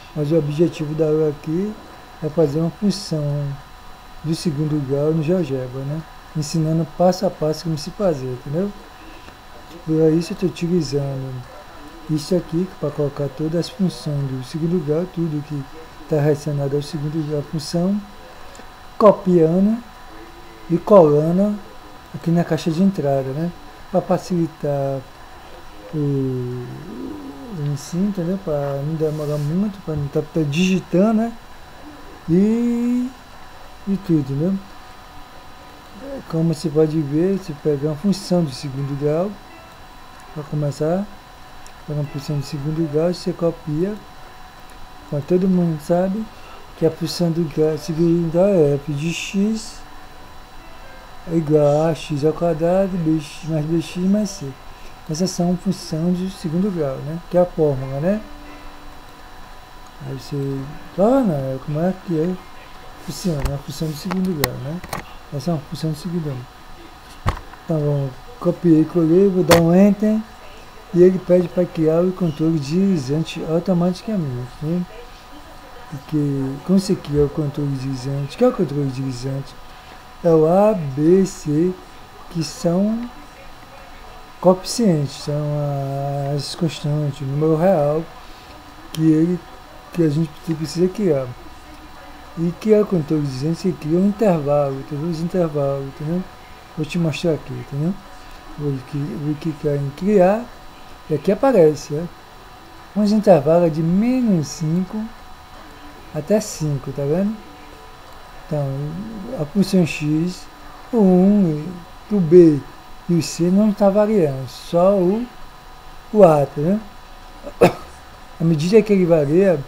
Mas o objetivo da aula aqui é fazer uma função do segundo grau no GeoGebra, né? Ensinando passo a passo como se fazer, entendeu? Por isso eu estou utilizando isso aqui para colocar todas as funções do segundo grau, tudo que está relacionado ao segundo grau, função, copiando e colando aqui na caixa de entrada, né? Para facilitar o ensino, entendeu? Para não demorar muito, para não estar digitando, né? E tudo, né? Como você pode ver, se pegar uma função de segundo grau, para começar, pegar uma função de segundo grau, você copia. Então, todo mundo sabe que a função do segundo grau é f de x é igual a x ao quadrado, bx mais bx mais c. Essas são funções de segundo grau, né? Que é a fórmula, né? Aí você torna como é que funciona, a função de segundo grau, né? Essa é uma função de segundo grau. Então, vamos copiei, colei, vou dar um Enter e ele pede para criar o controle deslizante automaticamente, né? Porque quando você cria o controle deslizante, que é o controle deslizante? É o A, B, C, que são coeficientes, são as constantes, o número real que a gente precisa criar. E criar o controle deslizante, você cria um intervalo, entendeu? Os intervalos, entendeu? Vou te mostrar aqui, entendeu? Vou clicar em criar e aqui aparece, né? Uns intervalos de menos 5 até 5, tá vendo? Então, a função x, o 1, o b e o c não está variando, só o a, tá vendo? À medida que ele varia,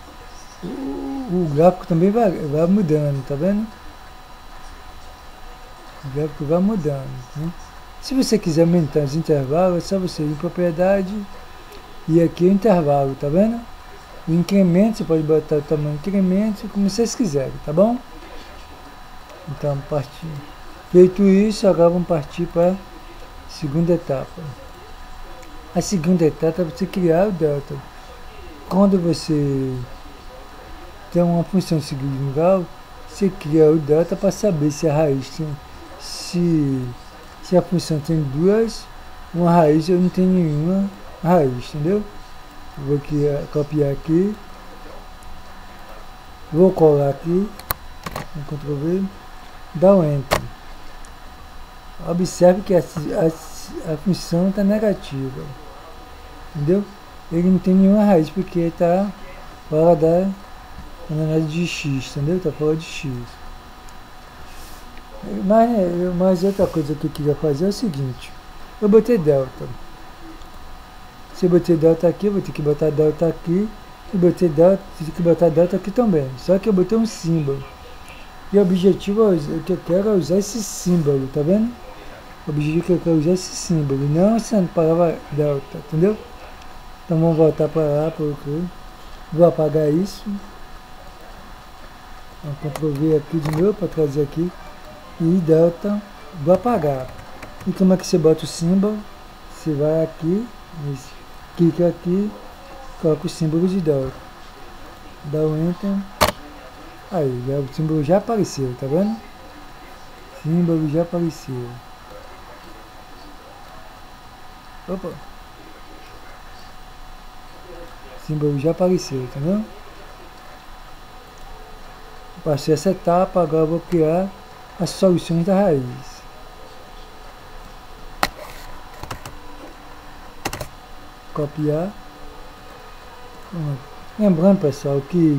o gráfico também vai mudando, tá vendo? O gráfico vai mudando, né? Se você quiser aumentar os intervalos, é só você ir em propriedade e aqui o intervalo, tá vendo? O incremento, você pode botar o tamanho do incremento, como vocês quiserem, tá bom? Então, feito isso, agora vamos partir para a segunda etapa. A segunda etapa é você criar o delta. Quando você tem uma função de segundo grau, você cria o delta para saber se a raiz tem, se a função tem uma raiz ou não tem nenhuma raiz, entendeu? Vou copiar aqui, vou colar aqui, Ctrl V, dá um Enter. Observe que a função está negativa, entendeu? Ele não tem nenhuma raiz porque está fora da unidade de x, entendeu? Está fora de x. Mas outra coisa que eu queria fazer é o seguinte: eu botei delta. Se eu botei delta aqui, eu vou ter que botar delta aqui. E botei delta, tive que botar delta aqui também. Só que eu botei um símbolo. E o objetivo que eu quero é usar esse símbolo, tá vendo? O objetivo que eu quero usar esse símbolo, não essa palavra delta, entendeu? Então vamos voltar para lá, porque vou apagar isso. Vou Ctrl V aqui de novo para trazer aqui. E delta, vou apagar. E como é que você bota o símbolo? Você vai aqui, clica aqui, coloca o símbolo de delta. Dá um Enter. Aí, o símbolo já apareceu, tá vendo? O símbolo já apareceu. Opa! O símbolo já apareceu, tá vendo? Passei essa etapa, agora eu vou criar as soluções da raiz. Copiar. Lembrando, pessoal, que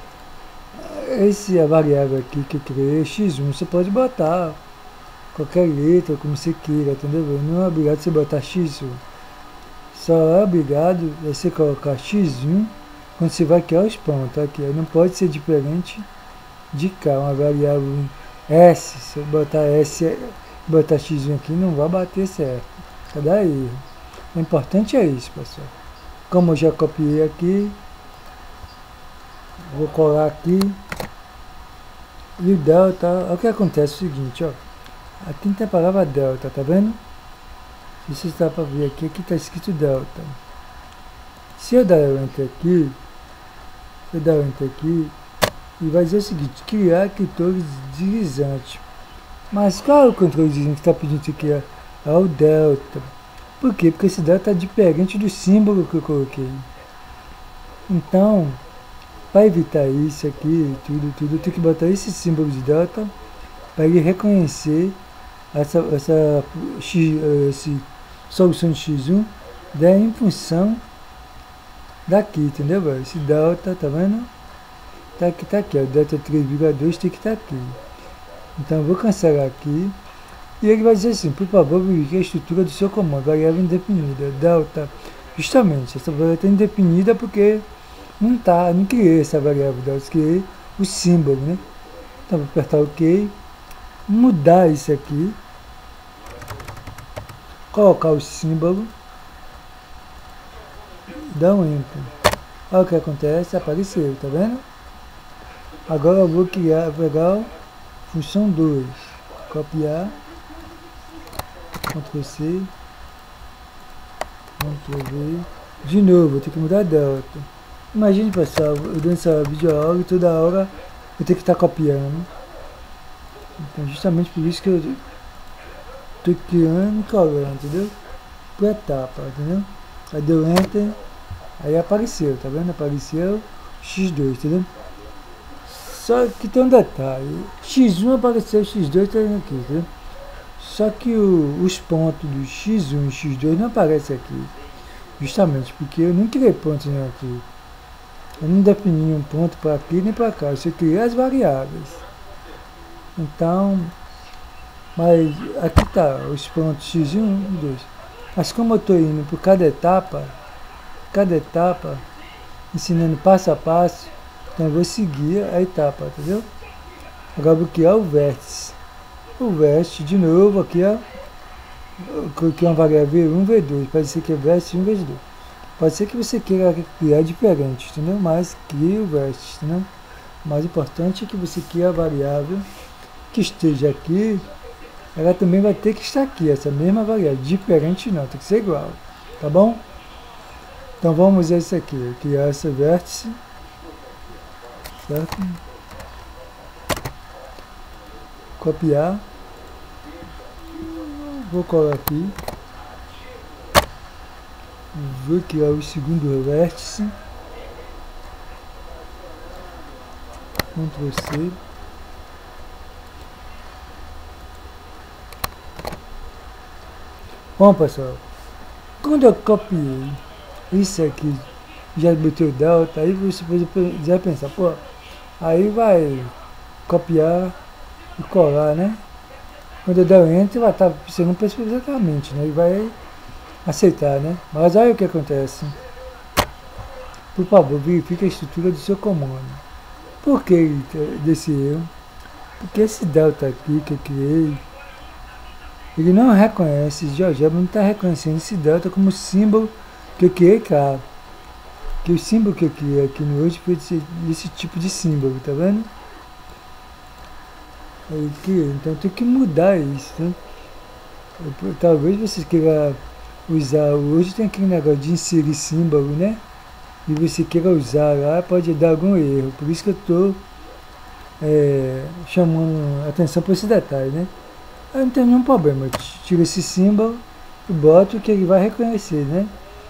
essa variável aqui que eu criei, x1, você pode botar qualquer letra, como você queira, entendeu? Não é obrigado você botar x1. Só é obrigado você colocar x1 quando você vai criar os pontos, aqui. Não pode ser diferente de cá, uma variável S, se eu botar S, botar x1 aqui, não vai bater certo, vai dar erro. O importante é isso, pessoal. Como eu já copiei aqui, vou colar aqui, e o delta, olha o que acontece, é o seguinte, ó, aqui não tem a palavra delta, tá vendo? Se você está para ver aqui, aqui está escrito delta. Se eu der o Enter aqui, vou dar enter aqui e vai dizer o seguinte, criar controle deslizante. Mas qual é o controle deslizante que está pedindo isso aqui? É o delta. Por quê? Porque esse delta está diferente do símbolo que eu coloquei. Então, para evitar isso aqui, tudo, eu tenho que botar esse símbolo de delta para ele reconhecer essa solução de x1 der em função daqui, entendeu, velho? Esse delta, tá vendo? Tá aqui, ó, delta 3,2 tem que estar aqui. Então eu vou cancelar aqui e ele vai dizer assim, por favor, verifique a estrutura do seu comando, variável indefinida, delta. Justamente, essa variável está indefinida porque não criei essa variável delta, criei o símbolo, né? Então vou apertar OK, mudar isso aqui, colocar o símbolo, dá um enter. Olha o que acontece, apareceu, tá vendo? Agora eu vou pegar a função 2, copiar, Ctrl C, Ctrl V, de novo, eu tenho que mudar delta. Imagine, pessoal, eu dando essa videoaula e toda hora eu tenho que estar copiando. Então justamente por isso que eu estou criando e colando, entendeu? Por etapa, entendeu? Aí deu enter, aí apareceu, tá vendo? Apareceu x2, entendeu? Só que tem um detalhe, x1 apareceu, x2 tá aqui, entendeu? Só que os pontos do x1 e x2 não aparecem aqui, justamente porque eu não criei pontos nenhum aqui. Eu não defini um ponto para aqui nem para cá, eu só criei as variáveis. Então, mas aqui tá os pontos x1 e 2. Mas como eu estou indo por cada etapa, ensinando passo a passo, então eu vou seguir a etapa, entendeu? Agora vou criar o vértice. O vértice, de novo, aqui, ó, eu coloquei uma variável V1, V2, pode ser que é vértice 1, vértice 2. Pode ser que você queira criar diferente, entendeu? Mas crie o vértice, entendeu? O mais importante é que você crie a variável que esteja aqui, ela também vai ter que estar aqui, essa mesma variável, diferente não, tem que ser igual, tá bom? Então vamos usar isso aqui, criar esse vértice, certo? Copiar, vou colar aqui, vou criar o segundo vértice, Ctrl C, bom, pessoal, quando eu copiei isso aqui, já botei o delta, aí você vai pensar, pô, aí vai copiar e colar, né? Quando eu der o enter, vai estar funcionando perfeitamente, né? E vai aceitar, né? Mas aí o que acontece? Por favor, verifique a estrutura do seu comando. Por que desse erro? Porque esse delta aqui que eu criei, ele não reconhece, esse GeoGebra não está reconhecendo esse delta como símbolo que eu criei cá. Que o símbolo que eu criei aqui no hoje foi esse tipo de símbolo, tá vendo? Então tem que mudar isso, né? Talvez você queira usar, hoje tem aquele negócio de inserir símbolo, né? E você queira usar lá, pode dar algum erro. Por isso que eu estou chamando atenção para esse detalhe, né? Aí não tem nenhum problema, eu tiro esse símbolo e boto que ele vai reconhecer, né?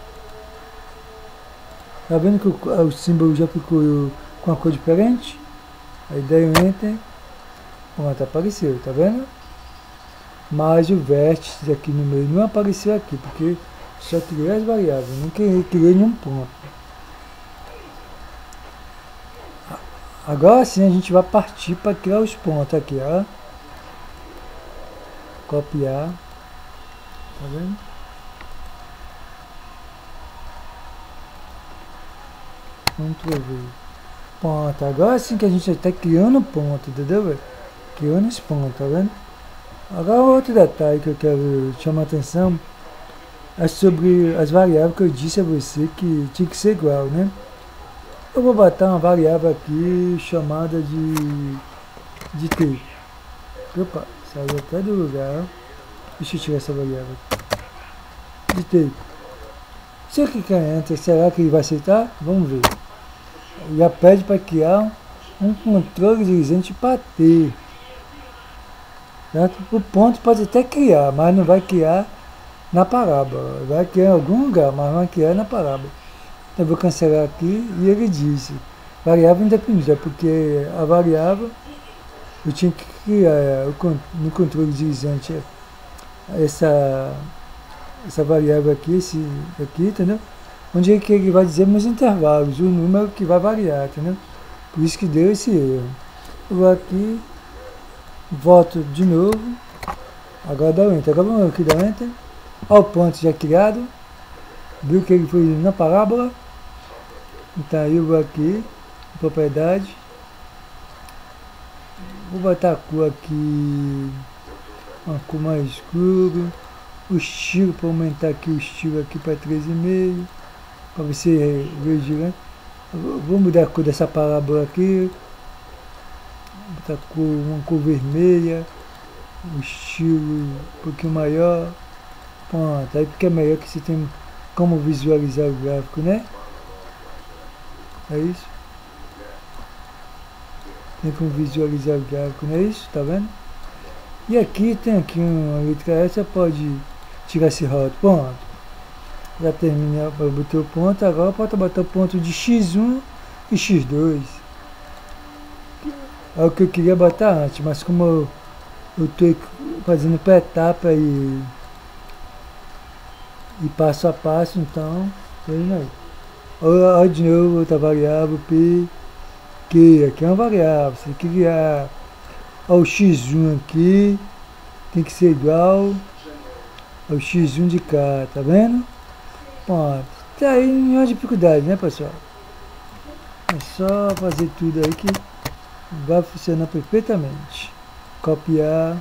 Tá vendo que o símbolo já ficou com a cor diferente? Aí dei um enter, pronto, apareceu, tá vendo? Mas o vértice aqui no meio não apareceu aqui, porque só criei as variáveis, não criei nenhum ponto. Agora sim a gente vai partir para criar os pontos aqui, ó. Copiar, tá vendo? Ctrl V. Ponto. Agora sim que a gente está criando ponto, entendeu, velho? Criando esse ponto, tá vendo? Agora outro detalhe que eu quero chamar a atenção é sobre as variáveis que eu disse a você que tinha que ser igual, né? Eu vou botar uma variável aqui chamada de T. Opa, saiu até do lugar. Deixa eu tirar essa variável de T. Se eu clicar em Enter, será que ele vai aceitar? Vamos ver. já pede para criar um controle deslizante para T. Certo? O ponto pode até criar, mas não vai criar na parábola. Vai criar em algum lugar, mas não vai criar na parábola. Então eu vou cancelar aqui e ele disse variável independente, porque a variável eu tinha que criar no controle deslizante essa variável aqui, esse aqui, entendeu? Onde é que ele vai dizer meus intervalos, o número que vai variar, entendeu? Por isso que deu esse erro. Eu vou aqui, volto de novo, agora dá o Enter. Agora vamos aqui dar Enter. Olha o ponto já criado, viu que ele foi na parábola. Então aí eu vou aqui, propriedade, vou botar a cor aqui, uma cor mais escura, o estilo, para aumentar aqui o estilo aqui para 13,5, para você ver girando. Vou mudar a cor dessa parábola aqui, botar uma cor vermelha, o estilo um pouquinho maior. Pronto, aí porque é melhor que você tem como visualizar o gráfico, né? É isso. Tem como visualizar o gráfico, não é isso? Tá vendo? E aqui tem aqui uma letra S, você pode tirar esse rótulo. Pronto. Já terminei, eu botei o ponto, agora pode botar o ponto de X1 e X2. É o que eu queria botar antes, mas como eu estou fazendo por etapa e passo a passo, então, aí. Olha de novo outra variável, P, que aqui é uma variável, você criar o X1 aqui, tem que ser igual ao X1 de cá, tá vendo? Pronto, tá aí nenhuma dificuldade, né, pessoal? É só fazer tudo aí que vai funcionar perfeitamente. Copiar,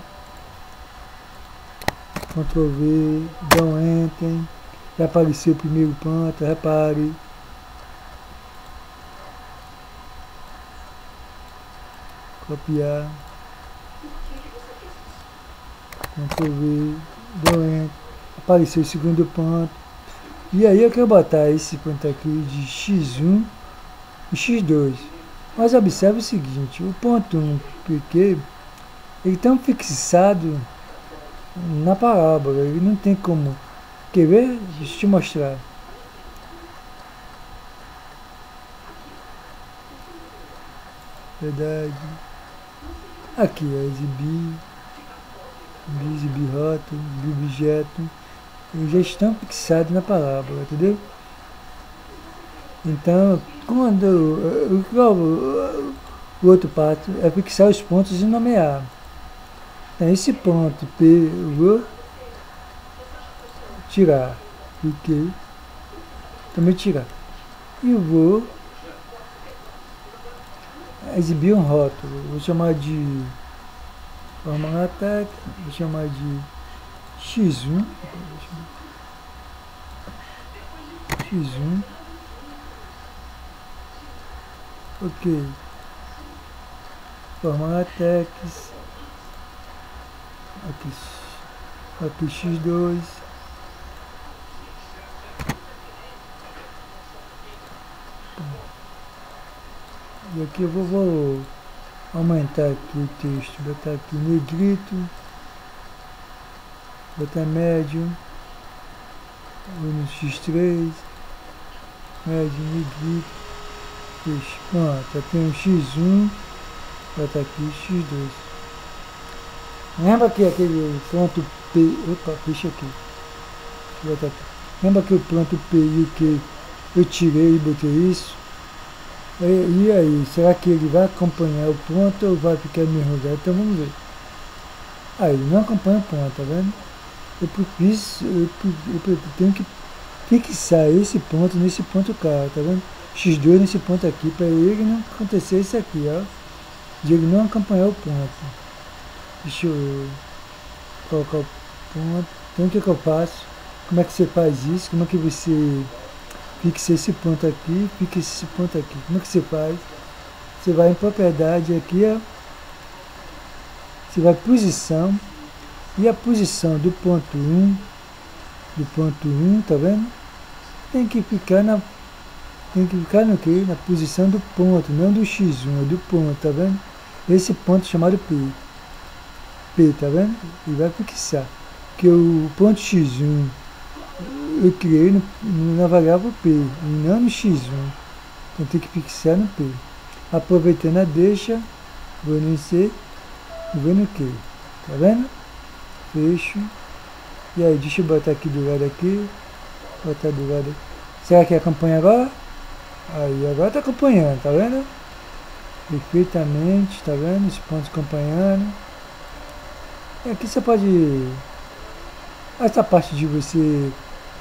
Ctrl V, dá um Enter, já apareceu o primeiro ponto, repare. Copiar, Ctrl V, dá um Enter, apareceu o segundo ponto. E aí eu quero botar esse ponto aqui de X1 e X2. Mas observe o seguinte, o ponto 1, porque ele está fixado na parábola, ele não tem como. Quer ver? Deixa eu te mostrar. Verdade. Aqui, exibir rótulo, exibir objeto. Eles já estão fixados na parábola, entendeu? Então, quando o outro passo é fixar os pontos e nomear. Então, esse ponto P eu vou tirar, porque também tirar. E eu vou exibir um rótulo. Vou chamar de forma ataque, vou chamar de X1. X1. Ok. Formar attacks. Aqui X2. E aqui eu vou aumentar aqui o texto, botar aqui negrito, botar médio, no X3, médio, negrito, texto. Pronto, aqui um X1, botar aqui X2. Lembra que aquele ponto P, opa, deixa aqui, botar aqui. Lembra que o ponto P e o Q eu tirei e botei isso? E aí, será que ele vai acompanhar o ponto ou vai ficar no mesmo lugar? Então vamos ver. Aí, ele não acompanha o ponto, tá vendo? Eu tenho que fixar esse ponto nesse ponto cá, tá vendo? X2 nesse ponto aqui, para ele não acontecer isso aqui, ó. De ele não acompanhar o ponto. Deixa eu colocar o ponto. Então o que eu faço? Como é que você faz isso? Como é que você fixa esse ponto aqui, fixa esse ponto aqui? Como é que você faz? Você vai em propriedade aqui, ó. Você vai em posição. E a posição do ponto 1, tá vendo? Tem que ficar tem que ficar no quê? Na posição do ponto, não do X1, é do ponto, tá vendo? Esse ponto é chamado P. P, tá vendo? E vai fixar. Porque o ponto X1 eu criei na variável P, e não no X1. Então tem que fixar no P. Aproveitando a deixa, vou no C e vou no Q. Tá vendo? Fecho. E aí, deixa eu botar aqui do lado aqui. Botar do lado. Será que acompanha agora? Aí, agora tá acompanhando, tá vendo? Perfeitamente, tá vendo? Os pontos acompanhando. E aqui você pode... Essa parte de você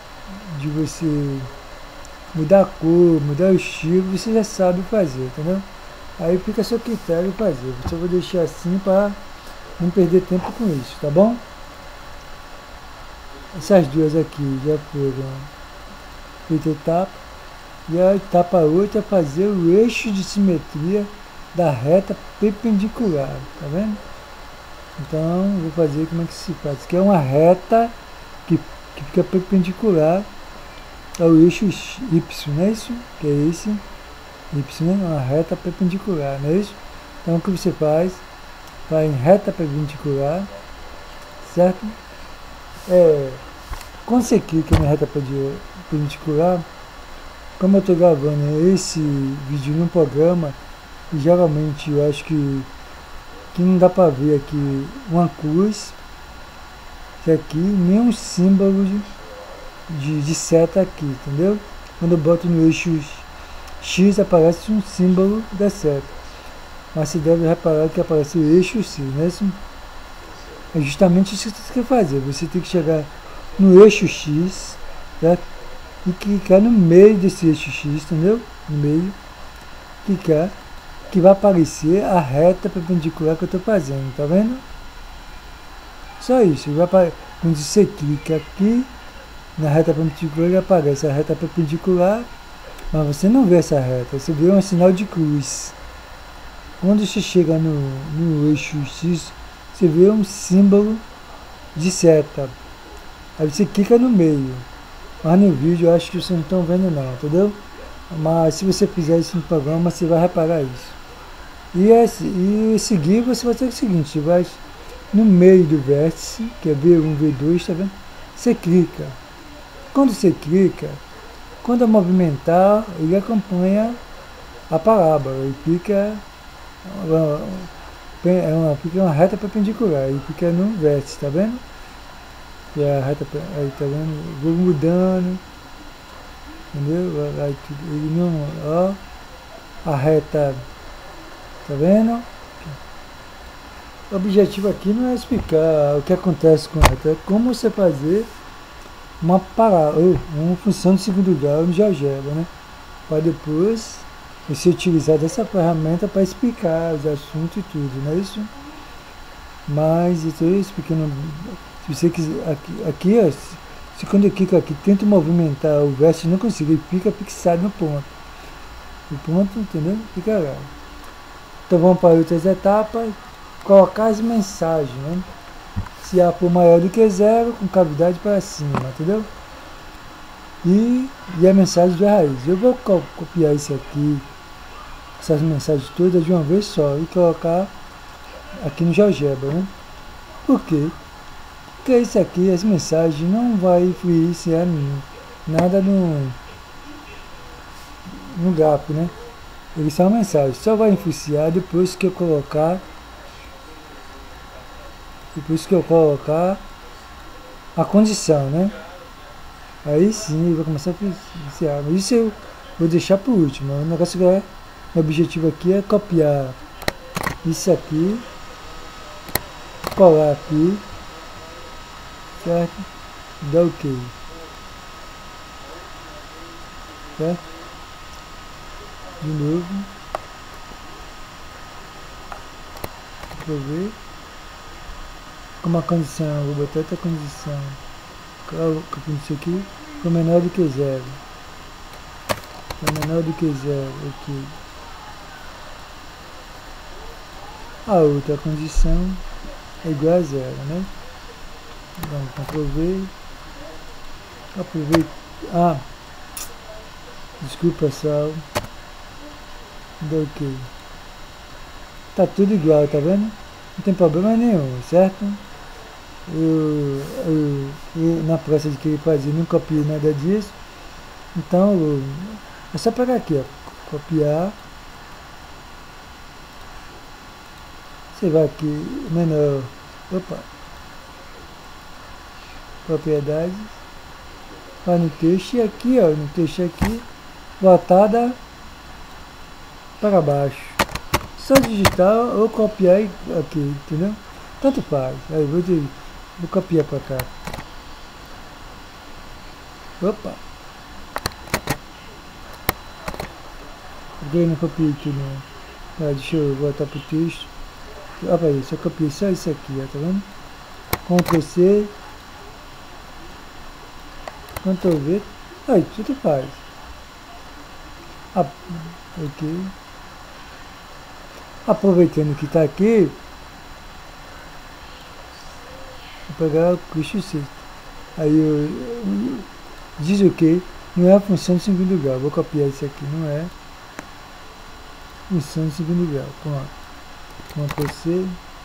mudar a cor, mudar o estilo, você já sabe fazer, entendeu? Aí fica a seu critério fazer. Eu só vou deixar assim para não perder tempo com isso, tá bom? Essas duas aqui já foram feita etapa. E a etapa 8 é fazer o eixo de simetria da reta perpendicular, tá vendo? Então, vou fazer como é que se faz. Isso aqui é uma reta que fica perpendicular ao eixo Y, não é isso? Que é esse Y, é uma reta perpendicular, não é isso? Então, o que você faz? Vai em reta perpendicular, certo? Quando você clica na reta perpendicular, como eu estou gravando esse vídeo num programa, e geralmente eu acho que não dá para ver aqui uma cruz, aqui nenhum símbolo de seta aqui, entendeu? Quando eu boto no eixo X aparece um símbolo da seta, mas você deve reparar que aparece o eixo C, não é isso? É justamente isso que você tem que fazer. Você tem que chegar no eixo X, certo? E clicar no meio desse eixo X, entendeu? No meio, clicar, que vai aparecer a reta perpendicular que eu estou fazendo, tá vendo? Só isso. Quando você clica aqui na reta perpendicular, aparece a reta perpendicular, mas você não vê essa reta, você vê um sinal de cruz. Quando você chega no eixo X, você vê um símbolo de seta. Aí você clica no meio. Mas no vídeo eu acho que vocês não estão vendo não, entendeu? Mas se você fizer isso no programa, você vai reparar isso. E seguir, você vai ter o seguinte, você vai no meio do vértice, que é V1, V2, tá vendo? Você clica. Quando você clica, quando eu movimentar, ele acompanha a parábola. Ele fica uma reta perpendicular, ele fica no vértice, tá vendo? E a reta, aí tá vendo? Vou mudando, entendeu? Aí, ele não, ó, a reta, tá vendo? O objetivo aqui não é explicar o que acontece com a reta, é como você fazer uma função de segundo grau no GeoGebra, né? Para depois você utilizar dessa ferramenta para explicar os assuntos e tudo, não é isso? Mas eu estou explicando. Se você quiser, aqui ó, se quando eu clico aqui, tento movimentar o vértice, não consigo, ele fica fixado no ponto. O ponto, entendeu? Fica lá. Então vamos para outras etapas. Colocar as mensagens, né? Se A for maior do que zero, com cavidade para cima, entendeu? E a mensagem de raiz. Eu vou copiar isso aqui, essas mensagens todas de uma vez só e colocar aqui no GeoGebra, né? Por quê? Porque isso aqui, as mensagens, não vai influenciar nada no gráfico, né? Eles são mensagens, só vai influenciar depois que eu colocar a condição, né? Aí sim, vai começar a influenciar. Mas isso eu vou deixar por último. O negócio o objetivo aqui é copiar isso aqui, colar aqui, certo? Dá OK, certo? De novo, deixa eu ver como a condição, vou botar outra condição, qual isso aqui, for menor do que zero, menor do que zero, OK. A outra condição é igual a zero, né? Então, Ctrl V, aproveita. Desculpa, pessoal. Deu ok. Tá tudo igual, tá vendo? Não tem problema nenhum, certo? Na pressa de querer fazer, não copiei nada disso. Então, é só pegar aqui, ó. Copiar. Você vai aqui, menor. Opa. Propriedades. Vai no texto e aqui, ó. No texto aqui. Botada para baixo. Só digitar ou copiar aqui, entendeu? Tanto faz. Aí vou copiar para cá. Opa! Eu não copiei aqui não. Tá, deixa eu voltar pro texto. Olha aí, só copiei só isso aqui, ó, tá vendo? Ctrl C. Ctrl V. Aí, tudo faz. Ok. Aproveitando que está aqui, vou pegar o custo C. Aí diz o que? Não é a função de segundo grau. Vou copiar isso aqui, não é função de segundo grau. Ctrl C,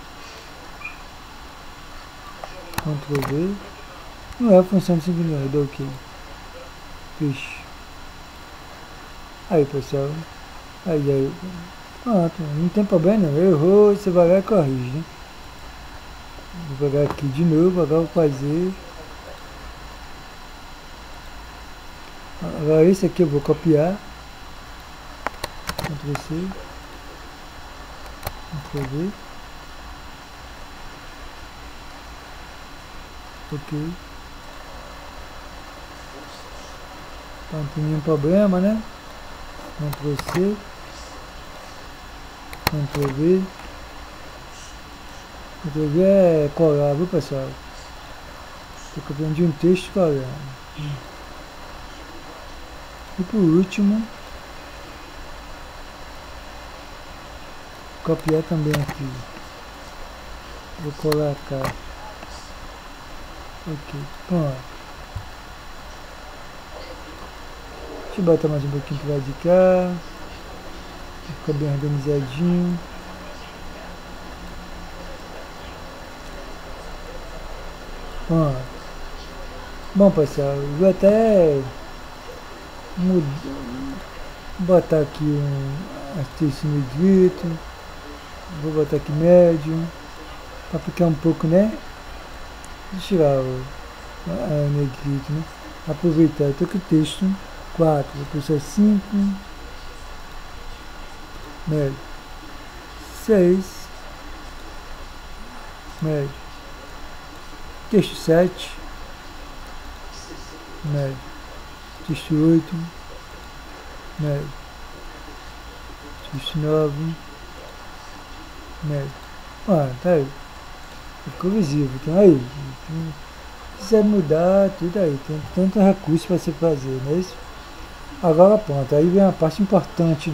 Ctrl V. Não é a função de segundo grau. Eu dou ok. Fecho. Aí, pessoal. Aí. Pronto, não tem problema não. Errou, você vai lá e corrige, né? Vou pegar aqui de novo, agora vou fazer. Agora esse aqui eu vou copiar. Ctrl C. Ctrl V. Ok. Então não tem nenhum problema, né? Ctrl C. Ctrl V. Ctrl V é colar, viu, pessoal? Estou copiando de um texto colando. E por último, copiar também aqui. Vou colar cá. Ok, pronto. Deixa eu botar mais um pouquinho pro lado de cá. Fica bem organizadinho. Pronto. Bom, pessoal, vou até botar aqui um texto negrito. Vou botar aqui médio. Para ficar um pouco, né? Deixa eu tirar a negrito, né? Aproveitar. Eu tô com o texto 4. Vou puxar 5. Médio. 6. Médio. Texto 7. Médio. Texto 8. Médio. Texto 9. Médio. Tá aí. Ficou visível. Então aí. Se quiser mudar, tudo aí. Tem tanto recurso para você fazer, não é isso? Agora pronto. Aí vem a parte importante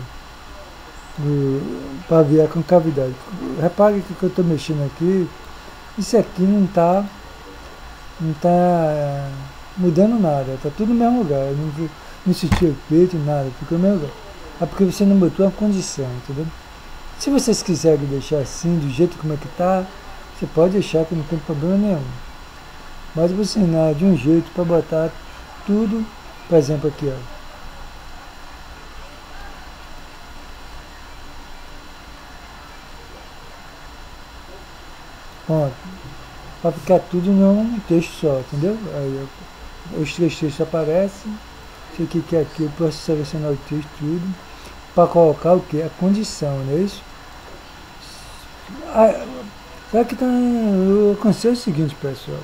para ver a concavidade. Repare que eu estou mexendo aqui. Isso aqui não está mudando nada, está tudo no mesmo lugar. Não sentiu efeito, nada, fica no mesmo lugar. É porque você não botou a condição, entendeu? Se vocês quiserem deixar assim, do jeito como é que está, você pode deixar que não tem problema nenhum. Mas eu vou ensinar de um jeito para botar tudo, por exemplo aqui, ó. Pronto. Para ficar tudo num texto só, entendeu? Aí os 3 textos aparecem. Você clica aqui, eu posso selecionar o texto tudo. Para colocar o que? A condição, não é isso? Só que eu alcancei o seguinte, pessoal.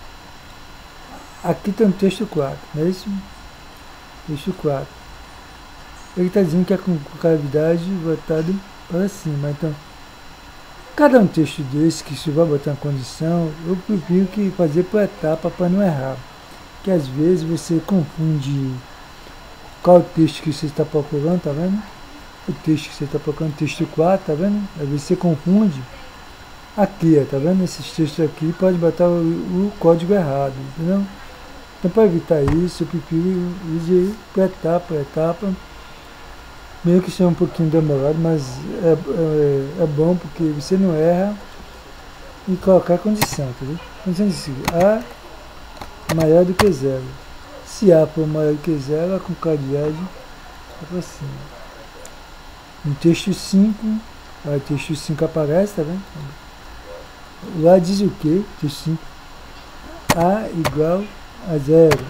Aqui tem o texto 4, não é isso? Texto 4. Ele está dizendo que a concavidade voltada para cima. Então, cada um texto desse que se vai botar uma condição, eu prefiro que fazer por etapa para não errar. Que às vezes você confunde qual texto que você está procurando, tá vendo? O texto que você está procurando, texto 4, tá vendo? Às vezes você confunde. Aqui, tá vendo? Esses textos aqui pode botar o código errado, entendeu? Então, para evitar isso, eu prefiro ir por etapa, meio que isso é um pouquinho demorado, mas é bom porque você não erra em qualquer condição, entendeu? Condição de seguir, A maior do que zero. Se A for maior do que zero, a concordidade é para cima. No texto 5, o texto 5 aparece, tá vendo? Lá diz o que? Texto 5. A igual a zero.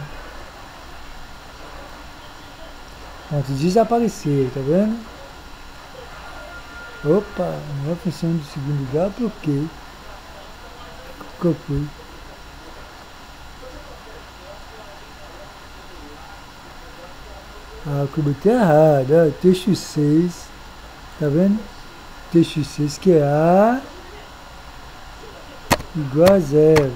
Pronto, desapareceu, tá vendo? Opa, não é função do segundo grau, por quê? Qual foi? Ah, que eu botei errado, ó, texto 6, tá vendo? Texto 6 que é A igual a zero.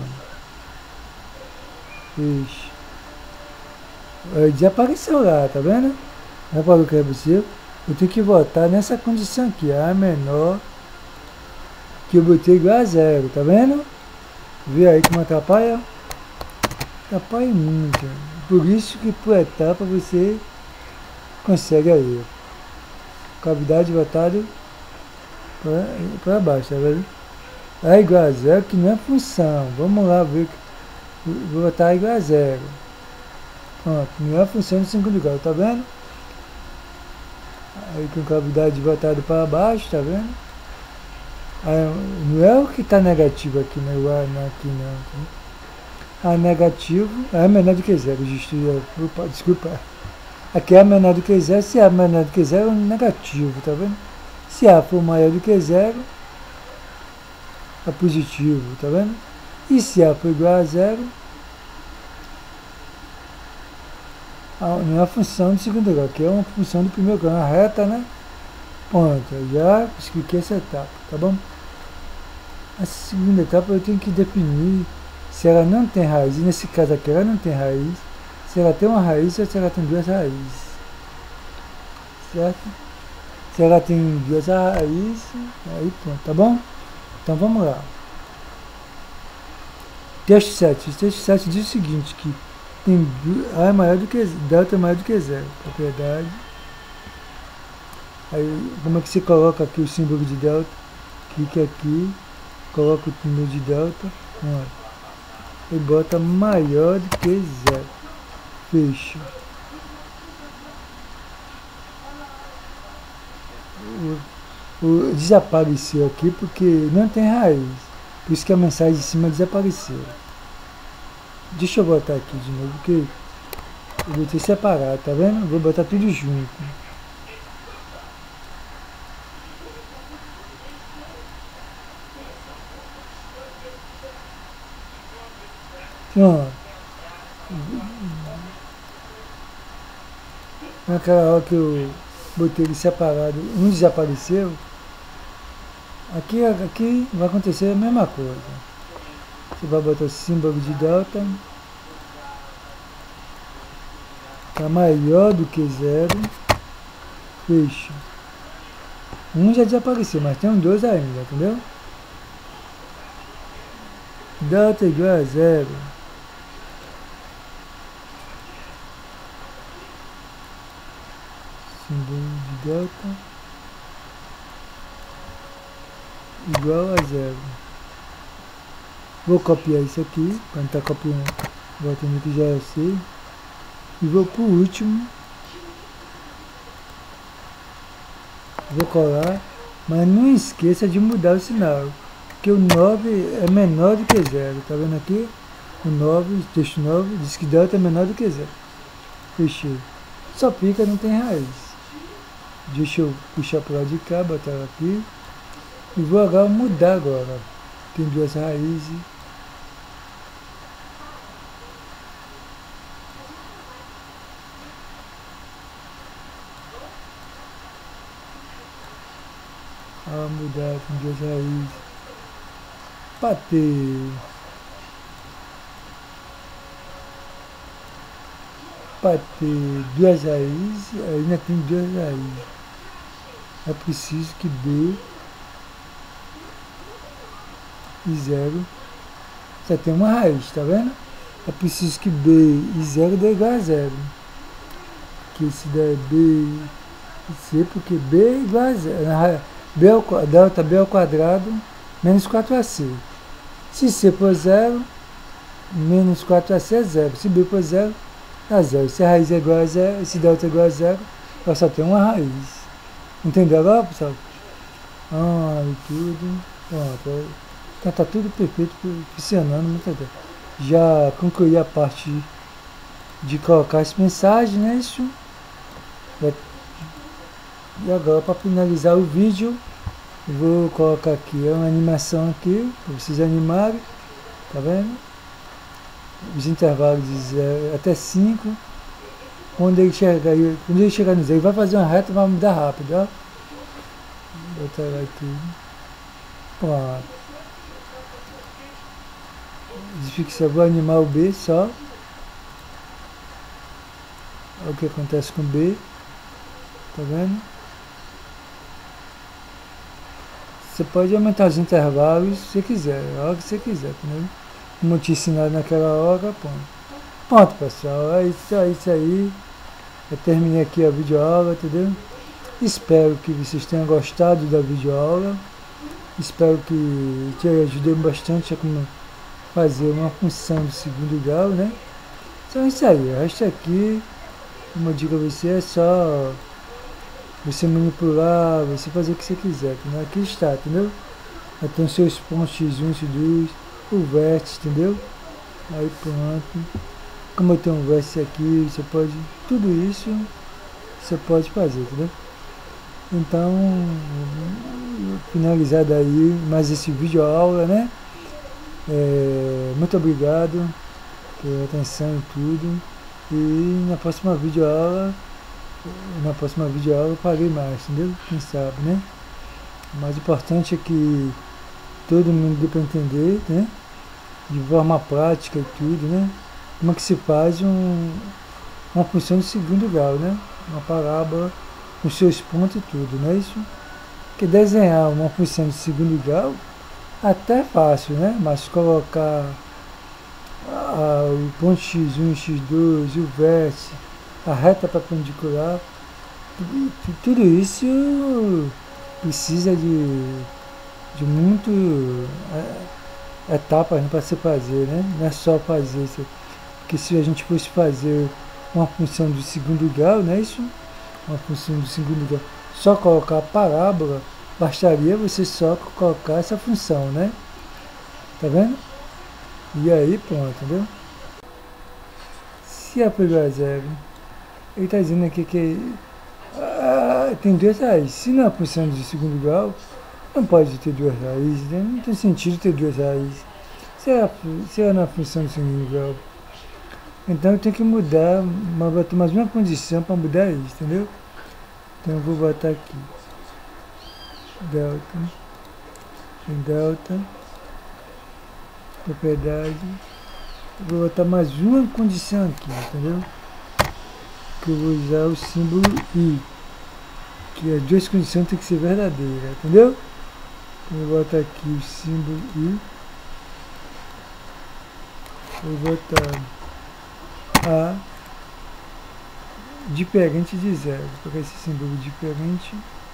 Ixi. Desapareceu lá, tá vendo? Reparou o que é possível? Eu tenho que voltar nessa condição aqui, A menor, que eu botei igual a zero, tá vendo? Vê aí como atrapalha? Atrapalha muito. Por isso que por etapa você consegue aí. Cavidade voltada para baixo, tá vendo? A igual a zero, que não é função. Vamos lá ver. Vou botar igual a zero. Pronto, não é função do segundo grau, tá vendo? Aí com cavidade voltada para baixo, tá vendo? Aí, não é o que está negativo aqui, né? O A não, aqui não. A negativo é menor do que zero. Desculpa. Aqui é menor do que zero. Se A é menor do que zero, é um negativo, tá vendo? Se A for maior do que zero, é positivo, tá vendo? E se A for igual a zero, não é a função do segundo grau, que é uma função do primeiro grau, uma reta, né? Pronto, já expliquei essa etapa, tá bom? A segunda etapa eu tenho que definir se ela não tem raiz, e nesse caso aqui ela não tem raiz, se ela tem uma raiz ou se ela tem duas raízes, certo? Se ela tem duas raízes, aí pronto, tá bom? Então vamos lá. Texto 7. O texto 7 diz o seguinte, que tem A é maior do que delta é maior do que zero. Propriedade. Aí como é que você coloca aqui o símbolo de delta? Clique aqui, coloca o símbolo de delta, e bota maior do que zero. Fecha. Desapareceu aqui porque não tem raiz. Por isso que a mensagem de cima desapareceu. Deixa eu botar aqui de novo, porque eu botei separado, tá vendo? Vou botar tudo junto. Pronto. Naquela hora que eu botei ele separado, um desapareceu. Aqui vai acontecer a mesma coisa. Você vai botar o símbolo de delta. Está maior do que zero. Fecha. Um já desapareceu, mas tem um dois ainda, entendeu? Delta igual a zero. Símbolo de delta igual a zero. Vou copiar isso aqui, para não estar copiando, botando aqui já eu sei. E vou para o último. Vou colar, mas não esqueça de mudar o sinal, porque o 9 é menor do que zero. Tá vendo aqui? O 9, texto 9, diz que delta é menor do que zero. Fechei. Só fica, não tem raiz. Deixa eu puxar para lá de cá, botar ela aqui. E vou agora mudar agora. Tem duas raízes. Mudar com duas raízes. Bater. Duas raízes. Ainda tem duas raízes. É preciso que B e zero só tem uma raiz, tá vendo? é preciso que B e 0 dê igual a 0. Que se der B e C, porque B é igual a 0. Delta B ao quadrado menos 4AC. Se C for 0, menos 4AC é 0. Se B for 0, dá 0. Se a raiz é igual a 0, se delta é igual a 0, ela só tem uma raiz. Entendeu agora, pessoal? E tudo. Pronto. Então tá tudo perfeito, funcionando muito bem. Já concluí a parte de colocar as mensagens, né? Isso. E agora, para finalizar o vídeo, eu vou colocar aqui uma animação aqui, para vocês animarem, tá vendo? Os intervalos de 0 até 5. Quando ele chegar no 0, ele vai fazer uma reta, vai mudar rápido, ó. Vou botar aqui. Pronto. Desfixar, vou animar o B só. Olha o que acontece com o B. Tá vendo? Você pode aumentar os intervalos se você quiser, a hora que você quiser, entendeu? Como eu te ensinado naquela hora, pronto, pessoal, é isso aí. Eu terminei aqui a videoaula, entendeu? Espero que vocês tenham gostado da videoaula. Espero que te ajudei bastante a como fazer uma função de segundo grau, né? Então é isso aí, o resto aqui, como eu digo a você, é só você manipular, você fazer o que você quiser, entendeu? Aqui está, entendeu? Aí tem os seus pontos x1, x2, o vértice, entendeu? Aí pronto. Como eu tenho um vértice aqui, você pode, tudo isso você pode fazer, entendeu? Então, finalizar daí mais esse vídeo aula, né? Muito obrigado pela atenção e tudo. E na próxima videoaula eu farei mais, entendeu? Quem sabe, né? O mais importante é que todo mundo dê para entender, né? De forma prática e tudo, né? Como é que se faz uma função de segundo grau, né? Uma parábola com seus pontos e tudo, não é isso? Porque desenhar uma função de segundo grau até é fácil, né? Mas colocar o ponto x1, x2 e o vértice, a reta perpendicular, tudo isso precisa de muito etapas para se fazer, né? Não é só fazer isso. Porque se a gente fosse fazer uma função de segundo grau, não é isso? Uma função de segundo grau, só colocar a parábola, bastaria você só colocar essa função, né? Tá vendo? E aí pronto, entendeu? Se a igual a 0, ele está dizendo aqui que tem duas raízes. Se na função de segundo grau, não pode ter duas raízes, né? Não tem sentido ter duas raízes. Se é na função de segundo grau, então eu tenho que mudar, botar mais uma condição para mudar isso, entendeu? Então eu vou botar aqui delta, propriedade, eu vou botar mais uma condição aqui, entendeu? Que eu vou usar o símbolo i, que as duas condições tem que ser verdadeiras, entendeu? Então eu vou botar aqui o símbolo i, eu vou botar a diferente de 0, vou colocar esse símbolo diferente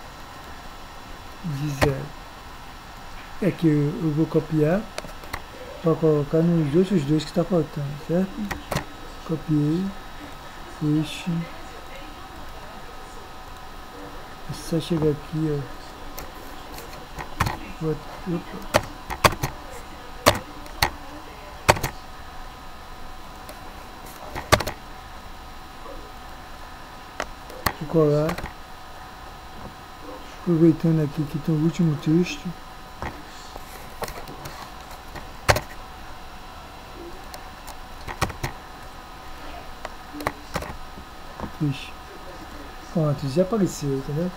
de 0. Aqui eu vou copiar para colocar nos outros dois que está faltando, certo? Copiei, puxe, é só chegar aqui, ó. Opa. Vou colar, aproveitando aqui que tem o último texto. Pronto, já apareceu, entendeu?